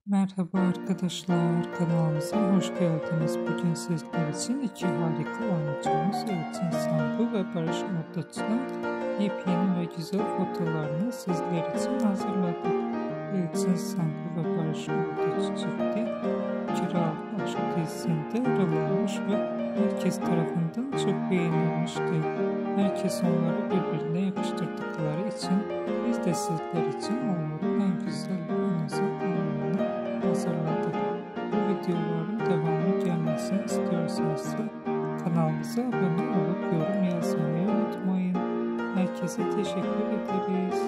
Merhaba arkadaşlar, kanalımıza hoş geldiniz. Bugün sizler için iki harika oyuncumuz Elçin Sangu ve Barış Arduç'un yepyeni ve güzel fotolarını sizler için hazırladık. Elçin Sangu ve Barış Arduç çifti Kiralık Aşk dizisinde rol almış ve herkes tarafından çok beğenilmişti. Herkes onları birbirine yakıştırdıkları için biz de sizler için onların en güzel ve en özel anlarını hazırladık. Bu videoların devamı gelmesini istiyorsanız kanalımıza abone olup yorum yazmayı unutmayın. Herkese teşekkür ederiz.